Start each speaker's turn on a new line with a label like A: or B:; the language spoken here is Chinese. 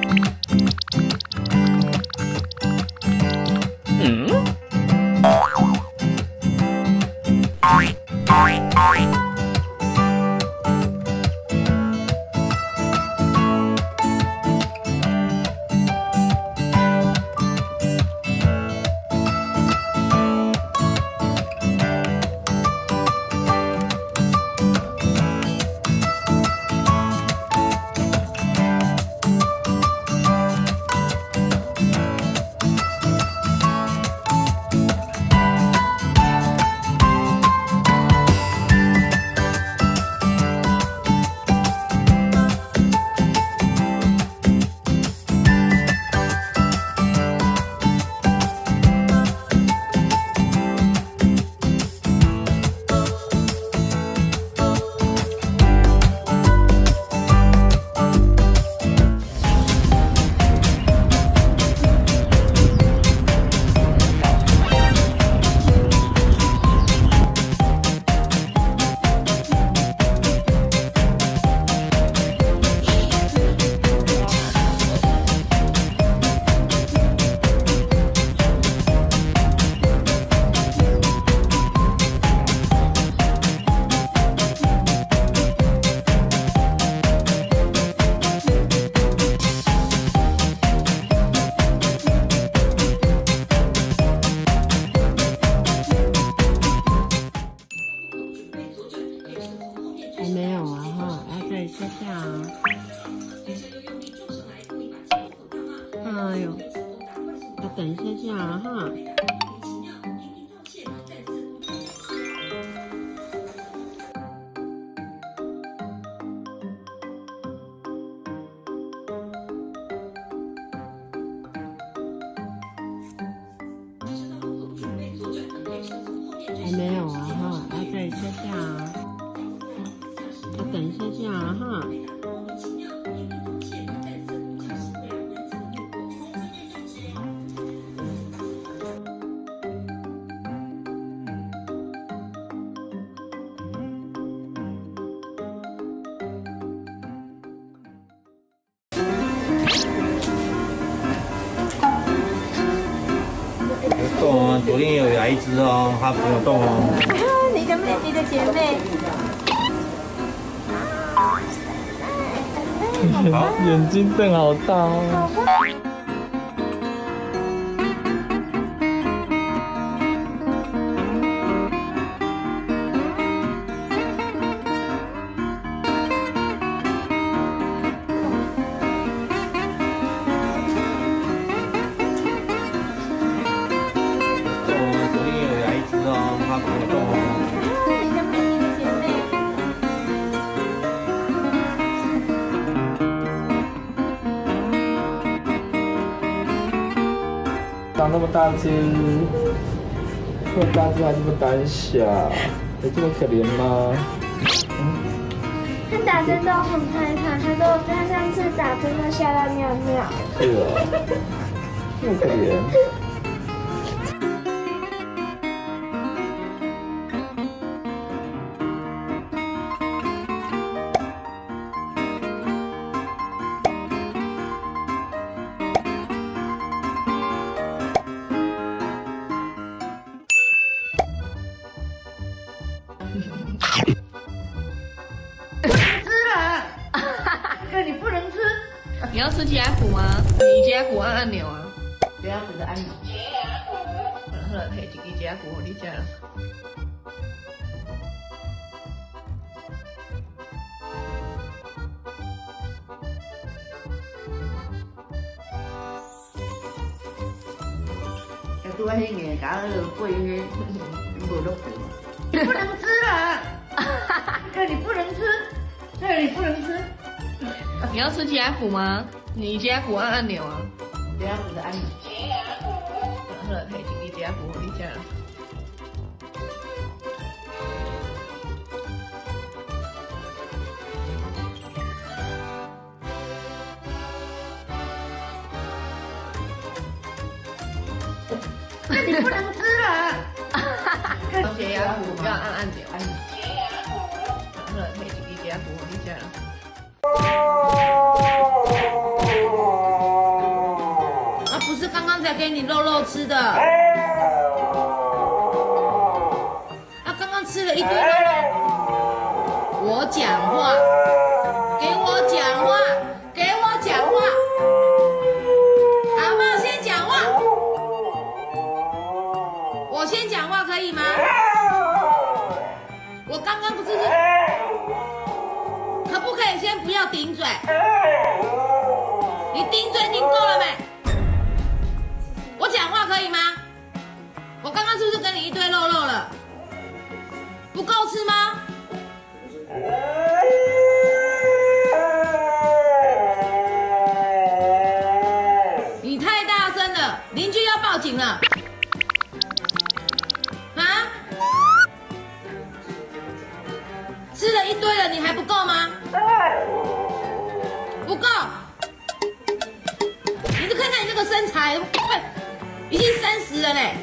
A: 还没有啊哈，要再下下啊。哎呦，要等一下下啊哈。还没有啊哈，要再下下啊。 要等一下下啊哈。
B: 有动哦，昨天有来一只哦，它没有动哦。
C: 你的姐妹。
B: 好，
D: 眼睛瞪好大哦。
B: 昨天有来一只哦，它没有动哦。
D: 长那么大只，这么大只还这么胆小，有这么可怜吗？
C: 他打针都很害怕，他上次打针都吓到尿尿。
D: 是哦，这么可怜。
E: 你不能吃。你要吃甲骨吗？你甲骨按按钮啊。甲骨的按钮。好了，摕一支甲骨给你食了。要拄啊迄个，搞那个背迄无落去嘛。你不能吃了。这个你不能吃，这个你不能吃。 你要吃甲骨吗？你甲骨按按钮啊。甲骨的按钮。好了，摕一支甲骨给你食了。那你不能吃了。血压骨要按按钮。好了，摕一支甲骨给你食了。 肉肉吃的。他刚刚吃了一堆肉肉。我讲话，给我讲话，给我讲话。阿嬤先讲话，我先讲话可以吗？我刚刚不是，可不可以先不要顶嘴？你顶嘴顶够了没？我讲话可以吗？我刚刚是不是给你一堆肉肉了？不够吃吗？你太大声了，邻居要报警了。啊？吃了一堆了，你还不够吗？不够。你就看看你这个身材，快，已经30了嘞。